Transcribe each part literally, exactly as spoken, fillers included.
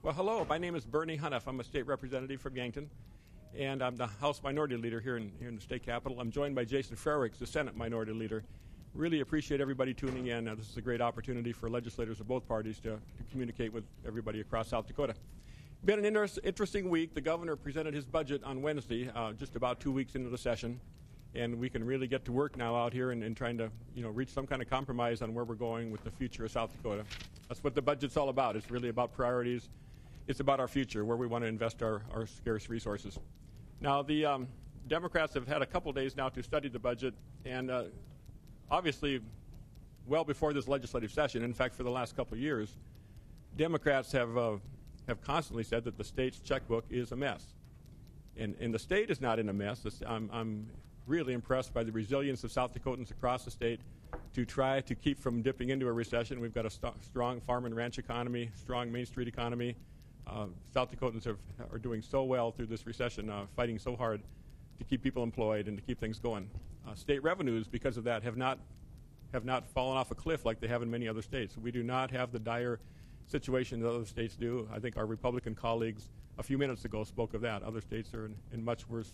Well, hello. My name is Bernie Huneff. I'm a state representative from Yankton, and I'm the House Minority Leader here in, here in the state capitol. I'm joined by Jason Frericks, the Senate Minority Leader. Really appreciate everybody tuning in. Uh, this is a great opportunity for legislators of both parties to, to communicate with everybody across South Dakota. Been an inter interesting week. The governor presented his budget on Wednesday, uh, just about two weeks into the session, and we can really get to work now out here and, and trying to, you know, reach some kind of compromise on where we're going with the future of South Dakota. That's what the budget's all about. It's really about priorities. It's about our future, where we want to invest our, our scarce resources. Now, the um, Democrats have had a couple days now to study the budget, and uh, obviously, well before this legislative session, in fact, for the last couple of years, Democrats have uh, have constantly said that the state's checkbook is a mess. And, and the state is not in a mess. I'm, I'm really impressed by the resilience of South Dakotans across the state to try to keep from dipping into a recession. We've got a st strong farm and ranch economy, strong Main Street economy. Uh, South Dakotans have, are doing so well through this recession, uh, fighting so hard to keep people employed and to keep things going. Uh, state revenues, because of that, have not have not fallen off a cliff like they have in many other states. We do not have the dire situation that other states do. I think our Republican colleagues a few minutes ago spoke of that. Other states are in, in much worse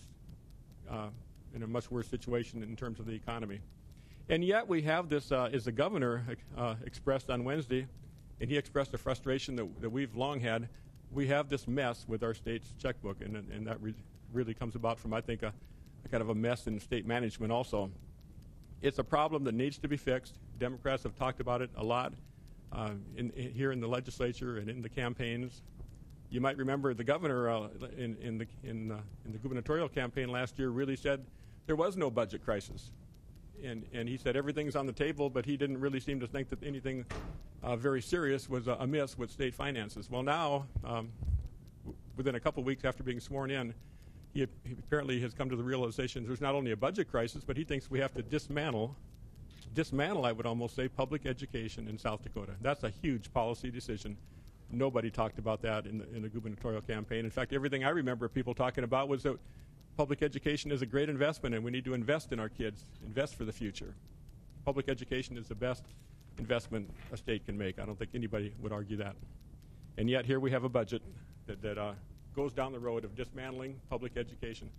uh, in a much worse situation in terms of the economy. And yet we have this, uh, as the governor uh, expressed on Wednesday, and he expressed a frustration that, that we've long had. We have this mess with our state's checkbook, and, and that re really comes about from, I think, a, a kind of a mess in state management also. It's a problem that needs to be fixed. Democrats have talked about it a lot uh, in, in, here in the legislature and in the campaigns. You might remember the governor uh, in, in, the, in, uh, in the gubernatorial campaign last year really said there was no budget crisis. And, and he said everything's on the table, but he didn't really seem to think that anything uh, very serious was uh, amiss with state finances. Well, now, um, w within a couple weeks after being sworn in, he, he apparently has come to the realization there's not only a budget crisis, but he thinks we have to dismantle, dismantle, I would almost say, public education in South Dakota. That's a huge policy decision. Nobody talked about that in the, in the gubernatorial campaign. In fact, everything I remember people talking about was that public education is a great investment, and we need to invest in our kids, invest for the future. Public education is the best investment a state can make. I don't think anybody would argue that. And yet here we have a budget that, that uh, goes down the road of dismantling public education.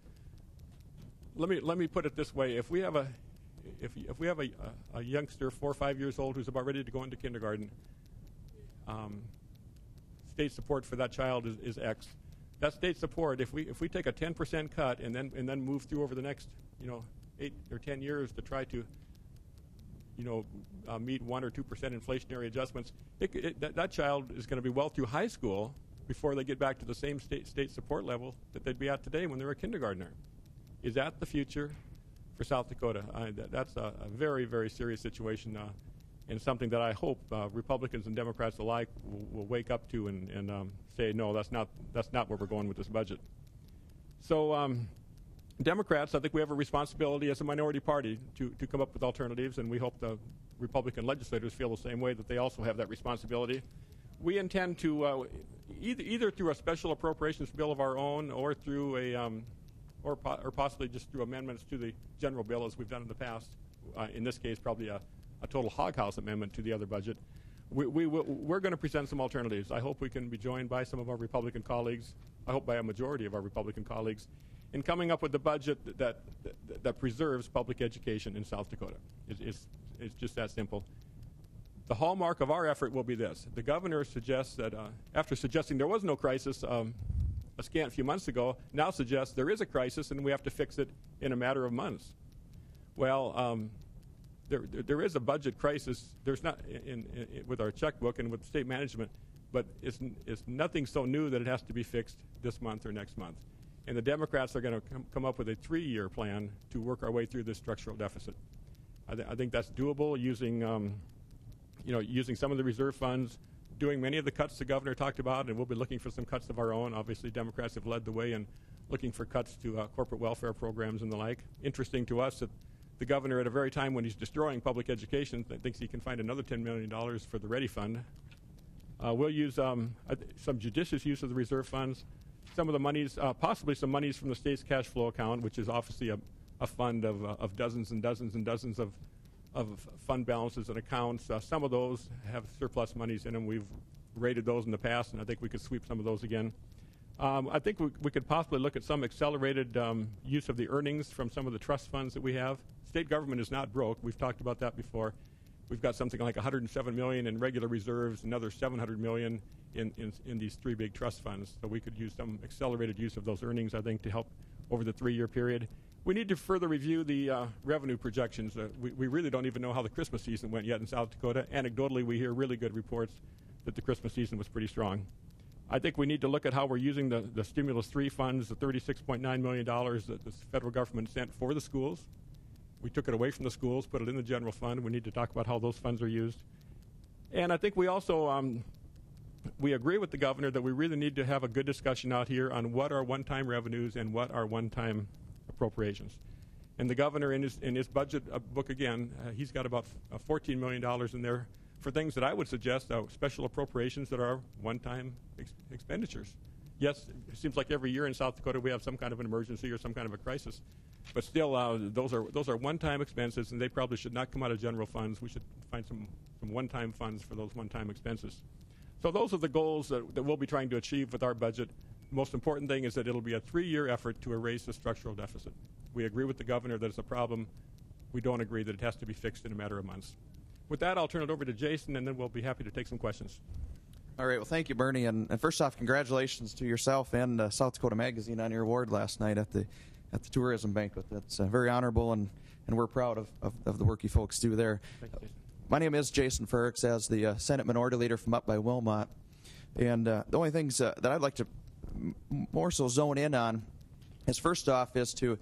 Let me, let me put it this way. If we have a, if, if we have a, a, a youngster, four or five years old, who's about ready to go into kindergarten, um, state support for that child is, is X. That state support, if we if we take a ten percent cut and then and then move through over the next, you know, eight or ten years to try to, you know, uh, meet one or two percent inflationary adjustments, it, it, that, that child is going to be well through high school before they get back to the same state state support level that they'd be at today when they're a kindergartner. Is that the future for South Dakota? I, that, that's a, a very very serious situation. Uh, And something that I hope uh, Republicans and Democrats alike will, will wake up to and, and um, say, no, that's not that's not where we're going with this budget. So, um, Democrats, I think we have a responsibility as a minority party to to come up with alternatives, and we hope the Republican legislators feel the same way, that they also have that responsibility. We intend to uh, either either through a special appropriations bill of our own, or through a um, or po or possibly just through amendments to the general bill, as we've done in the past. Uh, in this case, probably a a total hog house amendment to the other budget. We, we, we're going to present some alternatives. I hope we can be joined by some of our Republican colleagues, I hope by a majority of our Republican colleagues, in coming up with the budget that, that, that, that preserves public education in South Dakota. It's, it's, it's just that simple. The hallmark of our effort will be this. The governor suggests that, uh, after suggesting there was no crisis um, a scant few months ago, now suggests there is a crisis and we have to fix it in a matter of months. Well, um, There, there is a budget crisis. There's not in, in, in, with our checkbook and with state management, but it's, it's nothing so new that it has to be fixed this month or next month. And the Democrats are going to com come up with a three-year plan to work our way through this structural deficit. I, th I think that's doable using, um, you know, using some of the reserve funds, doing many of the cuts the governor talked about, and we'll be looking for some cuts of our own. Obviously, Democrats have led the way in looking for cuts to uh, corporate welfare programs and the like. Interesting to us that the governor, at a very time when he's destroying public education, th thinks he can find another ten million dollars for the Ready Fund. Uh, we'll use um, uh, some judicious use of the reserve funds, some of the monies, uh, possibly some monies from the state's cash flow account, which is obviously a, a fund of, uh, of dozens and dozens and dozens of, of fund balances and accounts. Uh, some of those have surplus monies in them. We've rated those in the past, and I think we could sweep some of those again. Um, I think we, we could possibly look at some accelerated um, use of the earnings from some of the trust funds that we have. State government is not broke. We've talked about that before. We've got something like one hundred seven million dollars in regular reserves, another seven hundred million dollars in, in, in these three big trust funds. So we could use some accelerated use of those earnings, I think, to help over the three-year period. We need to further review the uh, revenue projections. Uh, we, we really don't even know how the Christmas season went yet in South Dakota. Anecdotally, we hear really good reports that the Christmas season was pretty strong. I think we need to look at how we're using the, the Stimulus three funds, the thirty-six point nine million dollars that the federal government sent for the schools. We took it away from the schools, put it in the general fund. We need to talk about how those funds are used. And I think we also, um, we agree with the governor that we really need to have a good discussion out here on what are one-time revenues and what are one-time appropriations. And the governor, in his, in his budget uh, book again, uh, he's got about uh, fourteen million dollars in there for things that I would suggest are special appropriations that are one-time ex expenditures. Yes, it seems like every year in South Dakota we have some kind of an emergency or some kind of a crisis. But still, uh, those are those are one-time expenses, and they probably should not come out of general funds. We should find some, some one-time funds for those one-time expenses. So those are the goals that, that we'll be trying to achieve with our budget. The most important thing is that it'll be a three-year effort to erase the structural deficit. We agree with the governor that it's a problem. We don't agree that it has to be fixed in a matter of months. With that, I'll turn it over to Jason, and then we'll be happy to take some questions. All right. Well, thank you, Bernie. And, and first off, congratulations to yourself and uh, South Dakota Magazine on your award last night at the at the tourism banquet. That's uh, very honorable, and, and we're proud of, of, of the work you folks do there. Thank you, Jason. My name is Jason Frericks, as the uh, Senate Minority Leader from up by Wilmot. And uh, the only things uh, that I'd like to m more so zone in on is, first off, is to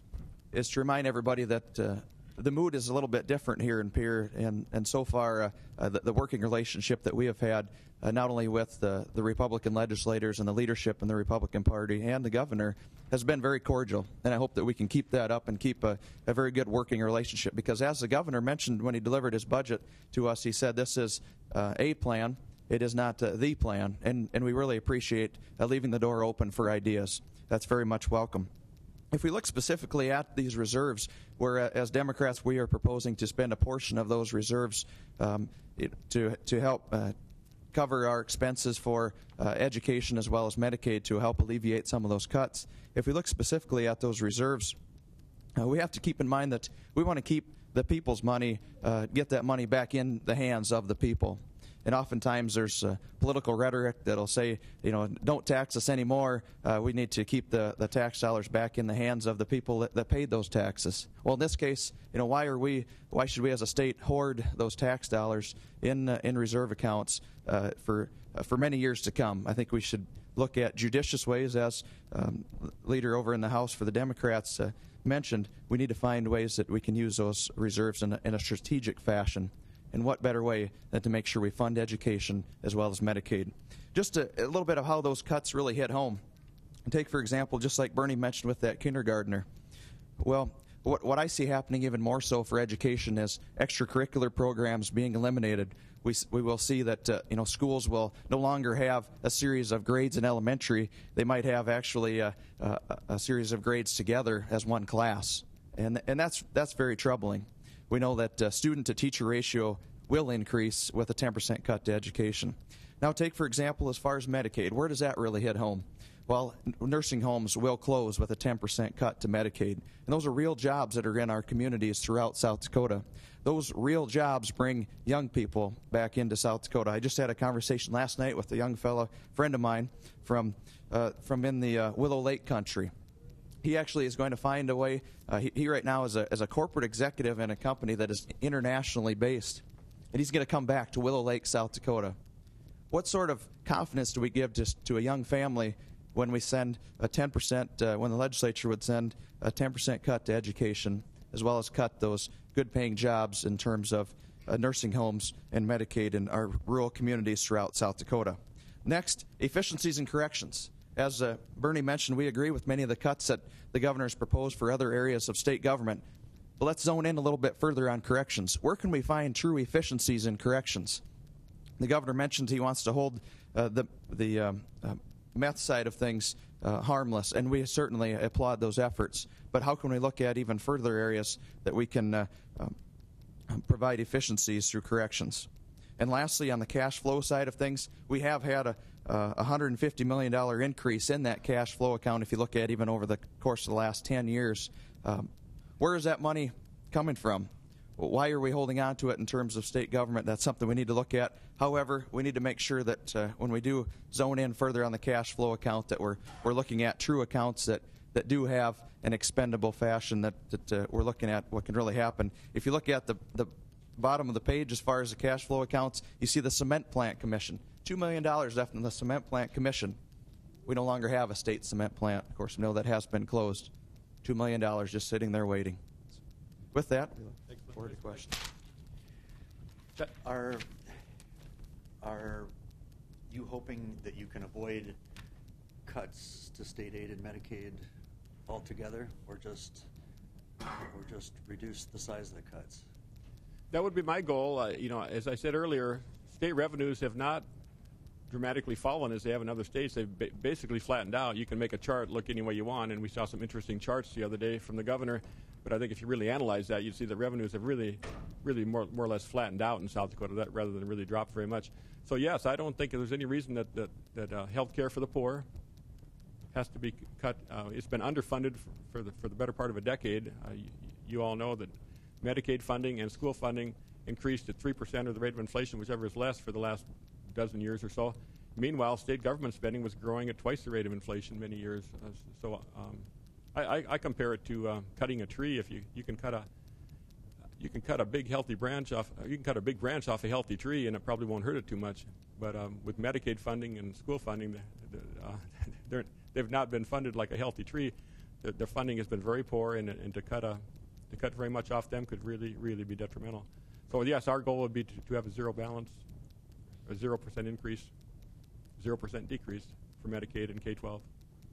is to remind everybody that uh, the mood is a little bit different here in Pierre, and, and so far uh, uh, the, the working relationship that we have had, uh, not only with the, the Republican legislators and the leadership in the Republican Party and the governor, has been very cordial. And I hope that we can keep that up and keep a, a very good working relationship, because as the governor mentioned when he delivered his budget to us, he said this is uh, a plan, it is not uh, the plan, and, and we really appreciate uh, leaving the door open for ideas. That's very much welcome. If we look specifically at these reserves, where uh, as Democrats we are proposing to spend a portion of those reserves um, it, to, to help uh, cover our expenses for uh, education as well as Medicaid to help alleviate some of those cuts. If we look specifically at those reserves, uh, we have to keep in mind that we want to keep the people's money, uh, get that money back in the hands of the people. And oftentimes there's uh, political rhetoric that'll say, you know, don't tax us anymore. Uh, we need to keep the, the tax dollars back in the hands of the people that, that paid those taxes. Well, in this case, you know, why are we? Why should we as a state hoard those tax dollars in uh, in reserve accounts uh, for uh, for many years to come? I think we should look at judicious ways, as um, leader over in the House for the Democrats uh, mentioned. We need to find ways that we can use those reserves in a, in a strategic fashion. And what better way than to make sure we fund education as well as Medicaid? Just a, a little bit of how those cuts really hit home. Take, for example, just like Bernie mentioned with that kindergartner. Well, what, what I see happening even more so for education is extracurricular programs being eliminated. We, we will see that uh, you know, schools will no longer have a series of grades in elementary. They might have actually a, a, a series of grades together as one class. And, and that's, that's very troubling. We know that uh, student-to-teacher ratio will increase with a ten percent cut to education. Now take, for example, as far as Medicaid. Where does that really hit home? Well, nursing homes will close with a ten percent cut to Medicaid. And those are real jobs that are in our communities throughout South Dakota. Those real jobs bring young people back into South Dakota. I just had a conversation last night with a young fellow, friend of mine, from, uh, from in the uh, Willow Lake country. He actually is going to find a way. Uh, he, he right now is a, is a corporate executive in a company that is internationally based, and he's going to come back to Willow Lake, South Dakota. What sort of confidence do we give to, to a young family when we send a ten percent, uh, when the legislature would send a ten percent cut to education, as well as cut those good-paying jobs in terms of uh, nursing homes and Medicaid in our rural communities throughout South Dakota? Next, efficiencies in corrections. As uh, Bernie mentioned, we agree with many of the cuts that the governor has proposed for other areas of state government. But let's zone in a little bit further on corrections. Where can we find true efficiencies in corrections? The governor mentioned he wants to hold uh, the, the um, uh, meth side of things uh, harmless, and we certainly applaud those efforts. But how can we look at even further areas that we can uh, um, provide efficiencies through corrections? And lastly, on the cash flow side of things, we have had a uh, one hundred fifty million dollars increase in that cash flow account if you look at even over the course of the last ten years. Um, where is that money coming from? Why are we holding on to it in terms of state government? That's something we need to look at. However, we need to make sure that uh, when we do zone in further on the cash flow account that we're, we're looking at true accounts that, that do have an expendable fashion that, that uh, we're looking at what can really happen. If you look at the, the bottom of the page as far as the cash flow accounts, you see the cement plant commission. two million dollars left in the cement plant commission. We no longer have a state cement plant. Of course, we know that has been closed. two million dollars just sitting there waiting. With that, forward to questions. Are, are you hoping that you can avoid cuts to state aid and Medicaid altogether, or just, or just reduce the size of the cuts? That would be my goal. Uh, you know, as I said earlier, state revenues have not dramatically fallen as they have in other states. They've ba basically flattened out. You can make a chart look any way you want, and we saw some interesting charts the other day from the governor. But I think if you really analyze that, you'd see the revenues have really, really more, more or less flattened out in South Dakota, that, rather than really dropped very much. So yes, I don't think there's any reason that that, that uh, health care for the poor has to be cut. Uh, it's been underfunded for, for the for the better part of a decade. Uh, you, you all know that Medicaid funding and school funding increased at three percent of the rate of inflation, whichever is less, for the last dozen years or so. Meanwhile, state government spending was growing at twice the rate of inflation many years. Uh, so um, I, I, I compare it to uh, cutting a tree. If you, you can cut a you can cut a big healthy branch off, uh, you can cut a big branch off a healthy tree, and it probably won't hurt it too much. But um, with Medicaid funding and school funding, the, the, uh, they're, they've not been funded like a healthy tree. The, their funding has been very poor, and, and to cut a to cut very much off them could really really be detrimental. So yes, our goal would be to, to have a zero balance, a zero percent increase, zero percent decrease for Medicaid and K twelve.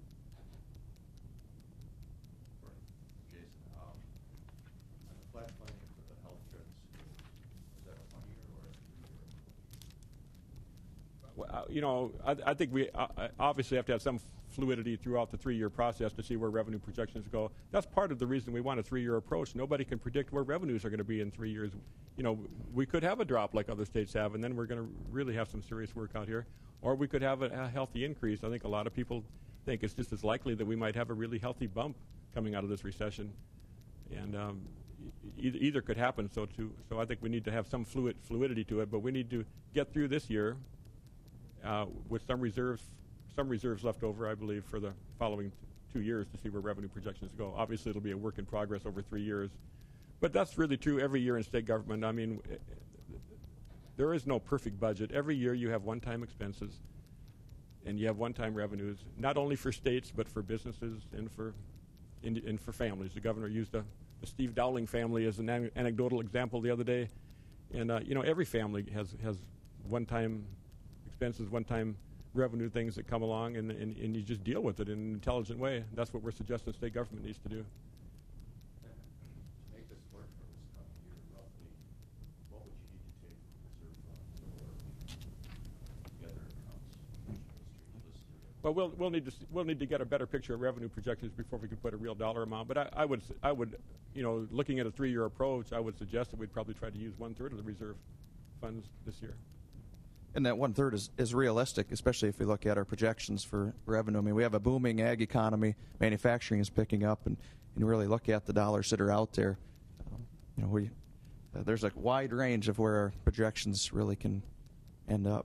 Uh, you know, I, I think we uh, obviously have to have some fluidity throughout the three-year process to see where revenue projections go. That's part of the reason we want a three-year approach. Nobody can predict where revenues are going to be in three years. You know, we could have a drop like other states have, and then we're going to really have some serious work out here. Or we could have a, a healthy increase. I think a lot of people think it's just as likely that we might have a really healthy bump coming out of this recession. And um, e either could happen. So, too, so I think we need to have some fluid fluidity to it, but we need to get through this year Uh, with some reserves, some reserves left over, I believe, for the following two years to see where revenue projections go. Obviously, it'll be a work in progress over three years, but that's really true every year in state government. I mean, there is no perfect budget. Every year you have one-time expenses, and you have one-time revenues, not only for states but for businesses and for and, and for families. The governor used a, the Steve Dowling family as an an anecdotal example the other day, and uh, you know, every family has has one-time expenses, one-time revenue things that come along, and, and, and you just deal with it in an intelligent way. That's what we're suggesting state government needs to do. To make this work for this coming year, roughly, what would you need to take from reserve funds or the other accounts? Well, we'll we'll need to we'll need to get a better picture of revenue projections before we can put a real dollar amount. But I, I would I would you know, looking at a three-year approach, I would suggest that we'd probably try to use one third of the reserve funds this year. And that one-third is, is realistic, especially if we look at our projections for revenue. I mean, we have a booming ag economy. Manufacturing is picking up, and, and really look at the dollars that are out there. Um, you know, we, uh, there's a wide range of where our projections really can end up.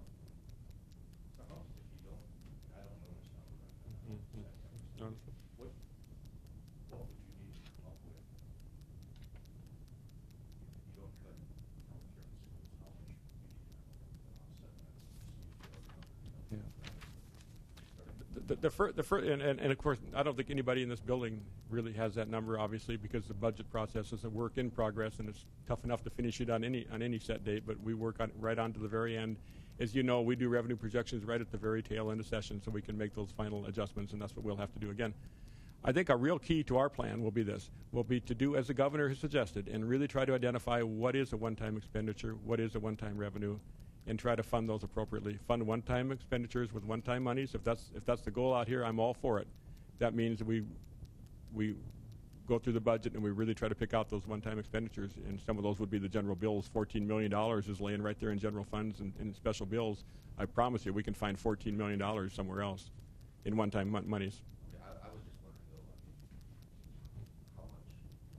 The, the, fir the fir and, and, and of course, I don't think anybody in this building really has that number, obviously, because the budget process is a work in progress, and it's tough enough to finish it on any on any set date. But we work on right on to the very end. As you know, we do revenue projections right at the very tail end of session, so we can make those final adjustments, and that's what we'll have to do again. I think a real key to our plan will be this: will be to do as the governor has suggested, and really try to identify what is a one-time expenditure, what is a one-time revenue, and try to fund those appropriately. Fund one-time expenditures with one-time monies. If that's if that's the goal out here, I'm all for it. That means we we go through the budget and we really try to pick out those one-time expenditures, and some of those would be the general bills. fourteen million dollars is laying right there in general funds and in special bills. I promise you we can find fourteen million dollars somewhere else in one-time mon- monies. Okay, I, I was just wondering though, I mean, how much,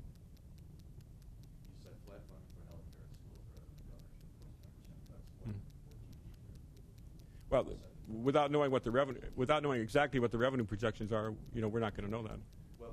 you said flat funding for healthcare at schools rather than governorship plus ten percent cuts, what, Mhm. what do you need to? Well, without knowing what the revenue, without knowing exactly what the revenue projections are, you know, we're not going to know that. Well,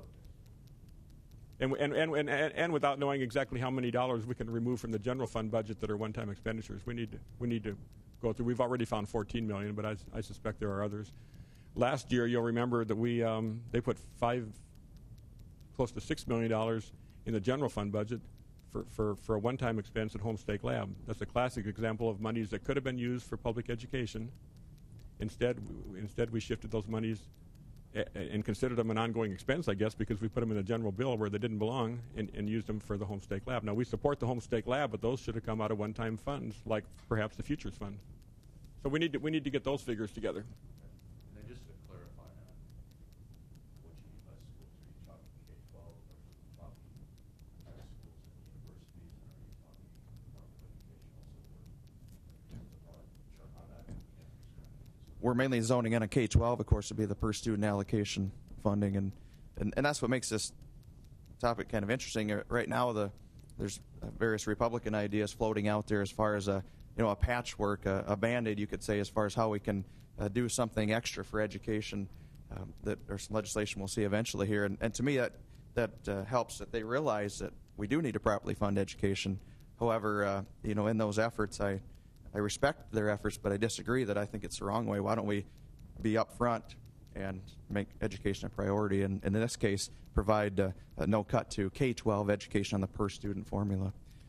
And, and, and, and, and without knowing exactly how many dollars we can remove from the general fund budget that are one-time expenditures, we need to, we need to go through. We've already found fourteen million dollars, but I, I suspect there are others. Last year, you'll remember that we um, they put five, close to six million dollars in the general fund budget for, for, for a one-time expense at Homestake Lab. That's a classic example of monies that could have been used for public education. Instead, we, instead we shifted those monies and considered them an ongoing expense, I guess, because we put them in the general bill where they didn't belong and, and used them for the Homestake Lab. Now, we support the Homestake Lab, but those should have come out of one-time funds, like perhaps the Futures Fund. So we need to, we need to get those figures together. and then just to clarify on what you mean by schools, are you talking K twelve, or are you talking high schools and universities, and are you talking public educational support? It's a broad chunk on that. We're mainly zoning in on K twelve, of course, would be the per student allocation funding, and, and, and that's what makes this topic kind of interesting. Uh, Right now, the there's uh, various Republican ideas floating out there as far as a you know a patchwork, a, a band-aid, you could say, as far as how we can uh, do something extra for education. Um, that there's some legislation we'll see eventually here, and, and to me that that uh, helps that they realize that we do need to properly fund education. However, uh, you know, in those efforts, I. I respect their efforts, but I disagree that I think it's the wrong way. Why don't we be up front and make education a priority, and, and in this case, provide uh, a no cut to K twelve education on the per student formula.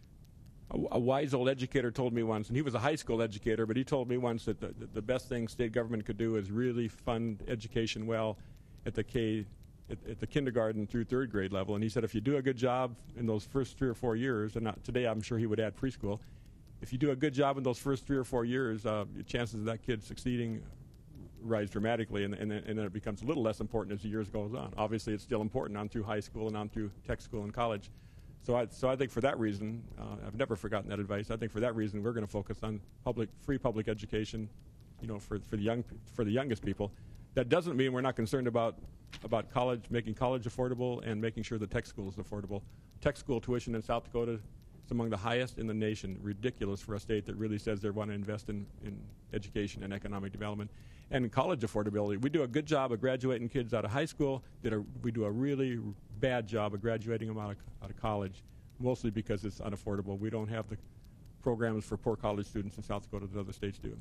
A, a wise old educator told me once, and he was a high school educator, but he told me once that the, the best thing state government could do is really fund education well at the K, at, at the kindergarten through third grade level. And he said if you do a good job in those first three or four years, and not, today I'm sure he would add preschool, if you do a good job in those first three or four years, uh, the chances of that kid succeeding rise dramatically, and, and, and then it becomes a little less important as the years goes on. Obviously, it's still important on through high school and on through tech school and college. So I, so I think for that reason, uh, I've never forgotten that advice. I think for that reason, we're going to focus on public, free public education, you know, for, for the young, for the youngest people. That doesn't mean we're not concerned about about college, making college affordable, and making sure the tech school is affordable. Tech school tuition in South Dakota, it's among the highest in the nation. Ridiculous for a state that really says they want to invest in, in education and economic development. And college affordability. We do a good job of graduating kids out of high school. Did a, we do a really bad job of graduating them out of, out of college, mostly because it's unaffordable. We don't have the programs for poor college students in South Dakota that other states do.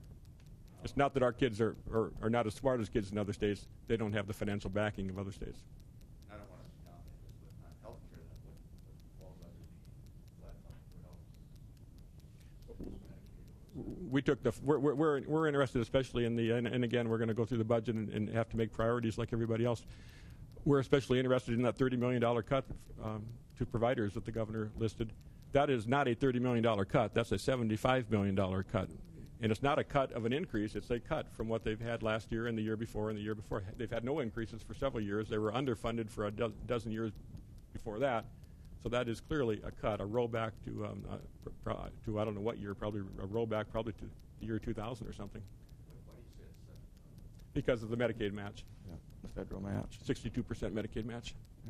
It's not that our kids are, are, are not as smart as kids in other states. They don't have the financial backing of other states. I don't want to dominate this, but on healthcare, then what, what falls under the flat funding for health? We took the we're we're we're, we're interested especially in the and, and again we're going to go through the budget and, and have to make priorities like everybody else. We're especially interested in that thirty million dollars cut um, to providers that the governor listed. That is not a thirty million dollars cut. That's a seventy-five million dollars cut. And it's not a cut of an increase. It's a cut from what they've had last year and the year before and the year before. They've had no increases for several years. They were underfunded for a do- dozen years before that. So that is clearly a cut, a rollback to, um, uh, pr- pro- to I don't know what year, probably a rollback probably to the year two thousand or something. Why do you say it's seven? Because of the Medicaid match, Yeah, the federal match. sixty-two percent Medicaid match. Yeah.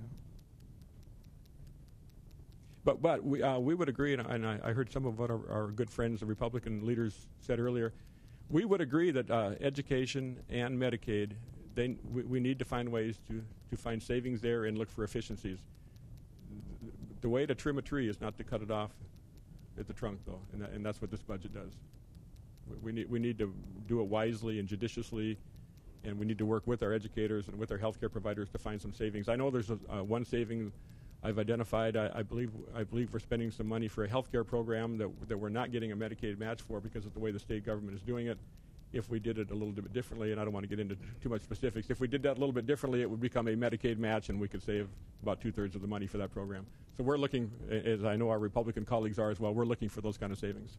But but we uh, we would agree, and, and I, I heard some of what our, our good friends, the Republican leaders, said earlier. We would agree that uh, education and Medicaid, they we, we need to find ways to, to find savings there and look for efficiencies. The way to trim a tree is not to cut it off at the trunk, though, and, that, and that's what this budget does. We, we need we need to do it wisely and judiciously, and we need to work with our educators and with our healthcare providers to find some savings. I know there's a, uh, one saving I've identified. I, I believe I believe we're spending some money for a healthcare program that that we're not getting a Medicaid match for because of the way the state government is doing it. If we did it a little bit differently, and I don't want to get into too much specifics, if we did that a little bit differently, it would become a Medicaid match, and we could save about two-thirds of the money for that program. So we're looking, as I know our Republican colleagues are as well, we're looking for those kind of savings.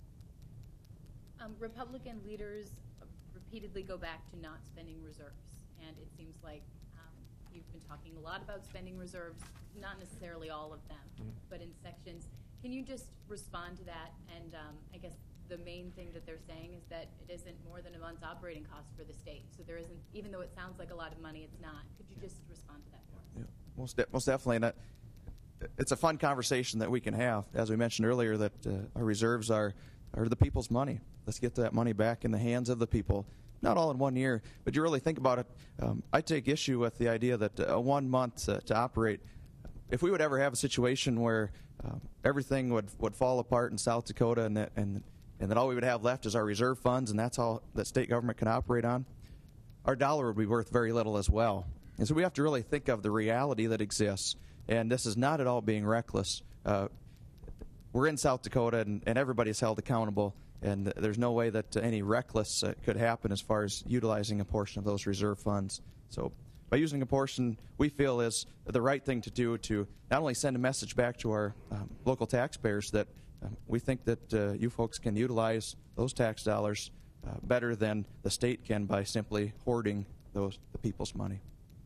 Um, Republican leaders repeatedly go back to not spending reserves. and it seems like um, you've been talking a lot about spending reserves, not necessarily all of them, Mhm. but in sections. Can you just respond to that? And um, I guess the main thing that they're saying is that it isn't more than a month's operating cost for the state. So there isn't, even though it sounds like a lot of money, it's not. Could you just respond to that for us? Yeah, most, de- most definitely. And that, it's a fun conversation that we can have. As we mentioned earlier, that uh, our reserves are, are the people's money. Let's get that money back in the hands of the people. Not all in one year, but you really think about it. Um, I take issue with the idea that uh, one month uh, to operate. If we would ever have a situation where um, everything would, would fall apart in South Dakota and that, and, and that all we would have left is our reserve funds and that's all that state government can operate on, our dollar would be worth very little as well. And so we have to really think of the reality that exists. And this is not at all being reckless. Uh, we're in South Dakota, and, and everybody's held accountable, and there's no way that uh, any reckless uh, could happen as far as utilizing a portion of those reserve funds. So by using a portion, we feel is the right thing to do to not only send a message back to our um, local taxpayers that um, we think that uh, you folks can utilize those tax dollars uh, better than the state can by simply hoarding those the people's money.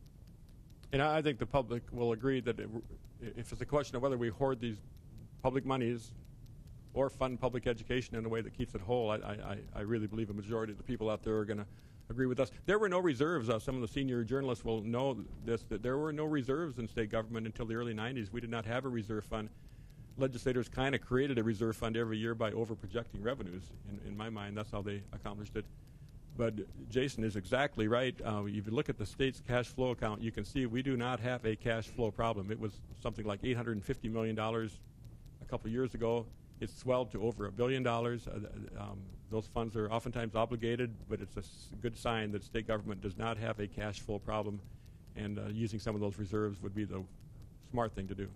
And I think the public will agree that it, if it's a question of whether we hoard these public monies or fund public education in a way that keeps it whole, I, I, I really believe a majority of the people out there are going to agree with us. There were no reserves. Uh, some of the senior journalists will know this, that there were no reserves in state government until the early nineties. We did not have a reserve fund. Legislators kind of created a reserve fund every year by over-projecting revenues. In, in my mind, that's how they accomplished it. But Jason is exactly right. Uh, if you look at the state's cash flow account, you can see we do not have a cash flow problem. It was something like eight hundred fifty million dollars a couple of years ago. It's swelled to over a billion dollars. Uh, um, those funds are oftentimes obligated, but it's a s- good sign that state government does not have a cash flow problem, and uh, using some of those reserves would be the smart thing to do.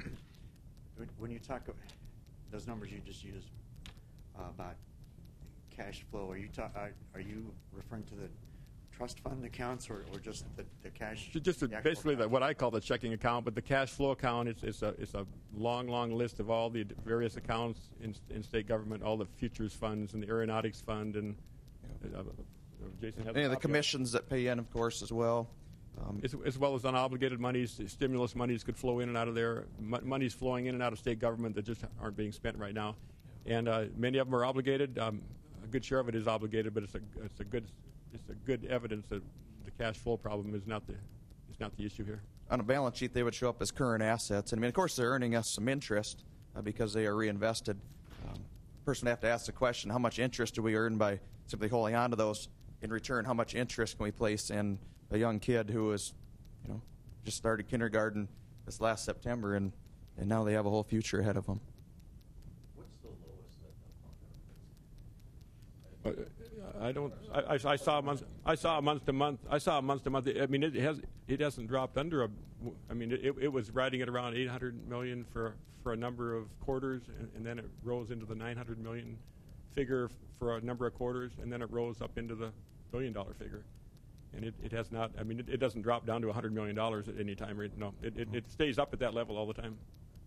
When- When you talk, of those numbers you just used uh, about cash flow, are you ta- are, are you referring to the trust fund accounts or, or just the, the cash? Ju- Just a, the actual basically the, cash? what I call the checking account, but the cash flow account is, is, a, is a long, long list of all the d- various accounts in, in state government, all the futures funds and the aeronautics fund, and uh, uh, Jason has a Any of the copy commissions that pay in, of course, as well. Um, As, as well as unobligated monies. Stimulus monies could flow in and out of there. Mo- monies flowing in and out of state government that just aren't being spent right now, and uh, many of them are obligated. Um, a good share of it is obligated, but it's a it's a good it's a good evidence that the cash flow problem is not the is not the issue here. on a balance sheet, they would show up as current assets. And I mean, of course, they're earning us some interest uh, because they are reinvested. Um, person would have to ask the question: how much interest do we earn by simply holding on to those? In return, how much interest can we place in a young kid who is, you know, just started kindergarten this last September, and and now they have a whole future ahead of them? What's the lowest that the fund ever pays? Uh, I don't. I, I, I saw a month. I saw a month to month. I saw a month to month. I mean, it has. It hasn't dropped under a. I mean, it, it was riding at around eight hundred million for for a number of quarters, and, and then it rose into the nine hundred million figure for a number of quarters, and then it rose up into the billion dollar figure. And it, it has not. I mean, it, it doesn't drop down to a hundred million dollars at any time. Right? No, it, it, it stays up at that level all the time.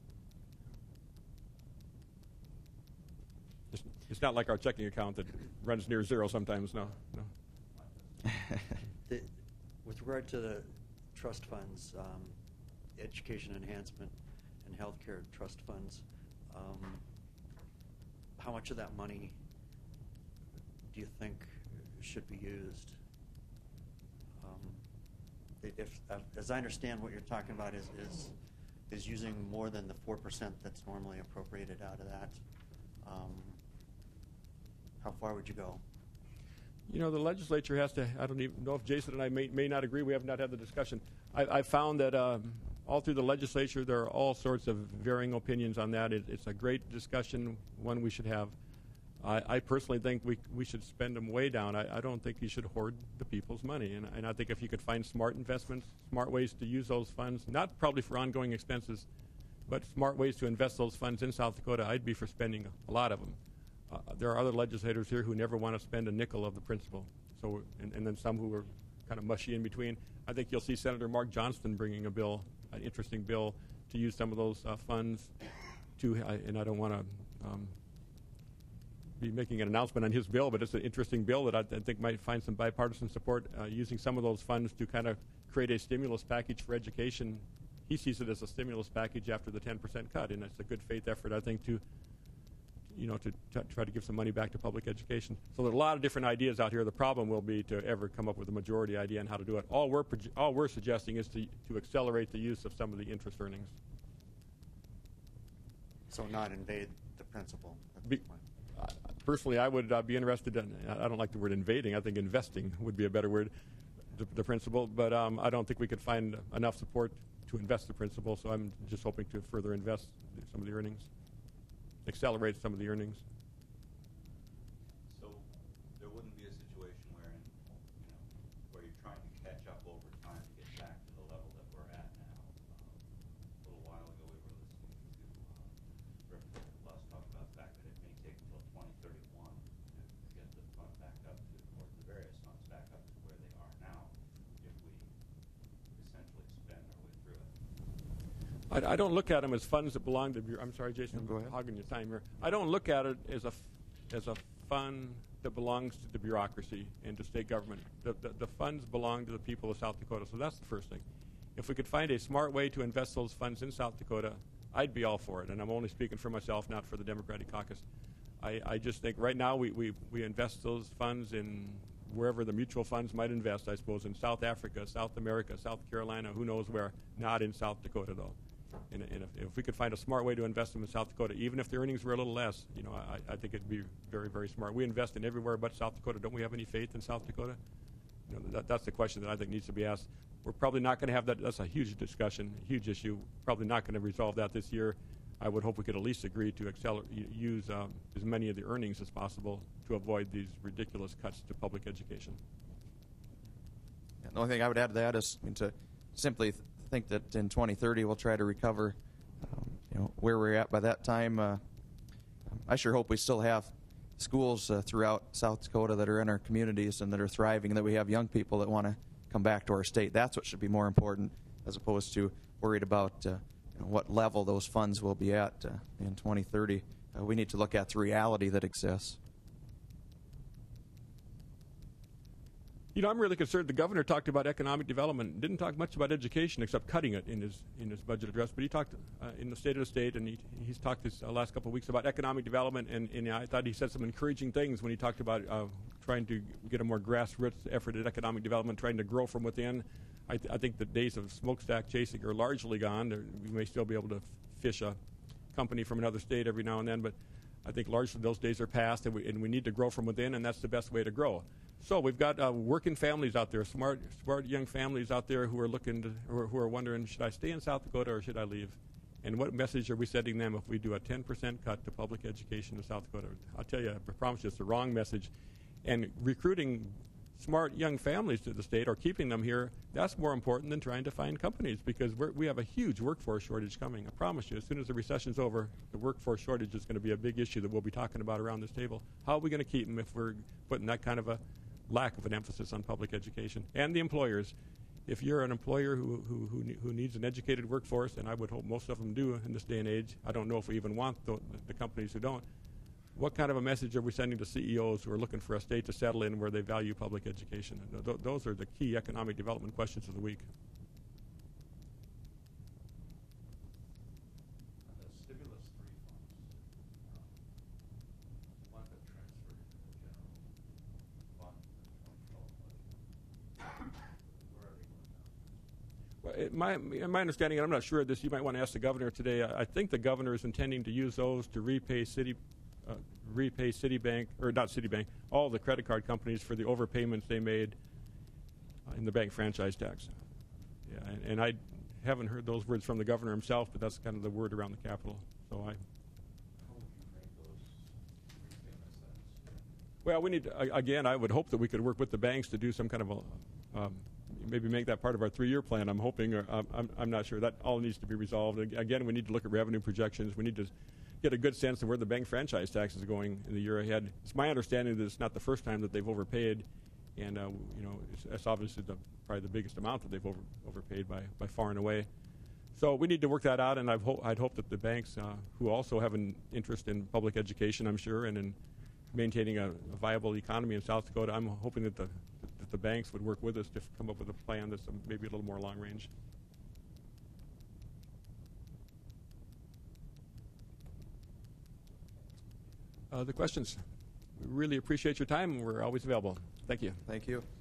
It's, it's not like our checking account that runs near zero sometimes. No, no. The, with regard to the trust funds, um, education enhancement and healthcare trust funds, um, how much of that money do you think should be used? Um, i- if, uh, as I understand, what you're talking about is is, is using more than the four percent that's normally appropriated out of that. Um, how far would you go? You know, the legislature has to. I don't even know if Jason and I may, may not agree. We have not had the discussion. I, I found that um, all through the legislature there are all sorts of varying opinions on that. It, it's a great discussion, one we should have. I, I personally think we we should spend them way down. I, I don't think you should hoard the people's money. And, and I think if you could find smart investments, smart ways to use those funds, not probably for ongoing expenses, but smart ways to invest those funds in South Dakota, I'd be for spending a lot of them. Uh, there are other legislators here who never want to spend a nickel of the principal. So, and, and then some who are kind of mushy in between. I think you'll see Senator Mark Johnston bringing a bill, an interesting bill, to use some of those uh, funds to, I, and I don't want to um, be making an announcement on his bill, but it's an interesting bill that I, I think might find some bipartisan support, uh, using some of those funds to kind of create a stimulus package for education. He sees it as a stimulus package after the ten percent cut, and it's a good faith effort, I think, to you know, to t- try to give some money back to public education. So there are a lot of different ideas out here. The problem will be to ever come up with a majority idea on how to do it. All we're proje- all we're suggesting is to to accelerate the use of some of the interest earnings. So not invade the principal at Be- this point. Uh, personally, I would uh, be interested in, I don't like the word invading, I think investing would be a better word, the, the principal, but um, I don't think we could find enough support to invest the principal, so I'm just hoping to further invest some of the earnings, accelerate some of the earnings. So there wouldn't be a situation wherein, you know, where you're trying to catch up over time to get back to the level that we're at now. Um, a little while ago, we were listening to uh, Representative Luss talk about the fact that it may take until twenty thirty-one to, to get the fund back up to, or the various funds back up to where they are now, if we essentially spend our way through it. I, I don't look at them as funds that belong to. I'm sorry, Jason. No, go ahead. I'm hogging your time here. I don't look at it as a f- as a fund that belongs to the bureaucracy and to state government. The, the the funds belong to the people of South Dakota. So that's the first thing. If we could find a smart way to invest those funds in South Dakota, I'd be all for it. And I'm only speaking for myself, not for the Democratic caucus. I, I just think right now we, we, we invest those funds in wherever the mutual funds might invest, I suppose, in South Africa, South America, South Carolina, who knows where, not in South Dakota, though. And, and if, if we could find a smart way to invest them in South Dakota, even if the earnings were a little less, you know, I, I think it'd be very, very smart. We invest in everywhere but South Dakota. Don't we have any faith in South Dakota? You know, that, that's the question that I think needs to be asked. We're probably not going to have that. That's a huge discussion, huge issue. Probably not going to resolve that this year. I would hope we could at least agree to accelerate, use um, as many of the earnings as possible to avoid these ridiculous cuts to public education. Yeah, the only thing I would add to that is I mean, to simply th- think that in twenty thirty we'll try to recover, um, you know, where we're at by that time. Uh, I sure hope we still have schools uh, throughout South Dakota that are in our communities and that are thriving, and that we have young people that want to come back to our state. That's what should be more important, as opposed to worried about uh, you know, what level those funds will be at uh, in twenty thirty. Uh, we need to look at the reality that exists. You know, I'm really concerned. The governor talked about economic development, didn't talk much about education except cutting it in his in his budget address. But he talked uh, in the State of the State, and he, he's talked this uh, last couple of weeks about economic development. And, and I thought he said some encouraging things when he talked about uh, trying to get a more grassroots effort at economic development, trying to grow from within. I, th- I think the days of smokestack chasing are largely gone. There, we may still be able to fish a company from another state every now and then, but I think largely those days are past, and we, and we need to grow from within, and that's the best way to grow. So we've got uh, working families out there, smart, smart young families out there who are looking to, who are, who are wondering, should I stay in South Dakota or should I leave? And what message are we sending them if we do a ten percent cut to public education in South Dakota? I'll tell you, I promise you, it's the wrong message. And recruiting smart young families to the state or keeping them here, that's more important than trying to find companies, because we're, we have a huge workforce shortage coming. I promise you, as soon as the recession's over, the workforce shortage is going to be a big issue that we'll be talking about around this table. How are we going to keep them if we're putting that kind of a lack of an emphasis on public education? And the employers. If you're an employer who, who, who, who needs an educated workforce, and I would hope most of them do in this day and age, I don't know if we even want the, the companies who don't, what kind of a message are we sending to C E Os who are looking for a state to settle in where they value public education? And th- those are the key economic development questions of the week. The stimulus three funds, um, you want that transferred into the general fund in the twenty twelve budget. Where are they going now? Well, it, my, my understanding, and I'm not sure of this, you might want to ask the governor today, I, I think the governor is intending to use those to repay city Uh, repay Citibank, or not Citibank, all the credit card companies for the overpayments they made uh, in the bank franchise tax. Yeah, and, and I haven't heard those words from the governor himself, but that's kind of the word around the Capitol. So I. How would you make those repayments then? Well, we need to, uh, again. I would hope that we could work with the banks to do some kind of a, um, maybe make that part of our three-year plan. I'm hoping, or um, I'm, I'm not sure. That all needs to be resolved. Again, we need to look at revenue projections. We need to get a good sense of where the bank franchise tax is going in the year ahead. It's my understanding that it's not the first time that they've overpaid, and uh, you know, it's, it's obviously the, probably the biggest amount that they've over, overpaid by, by far and away. So we need to work that out, and I've ho- I'd hope that the banks, uh, who also have an interest in public education, I'm sure, and in maintaining a, a viable economy in South Dakota. I'm hoping that the that the banks would work with us to come up with a plan that's um, maybe a little more long range. Uh, the questions. We really appreciate your time. We're always available. Thank you. Thank you.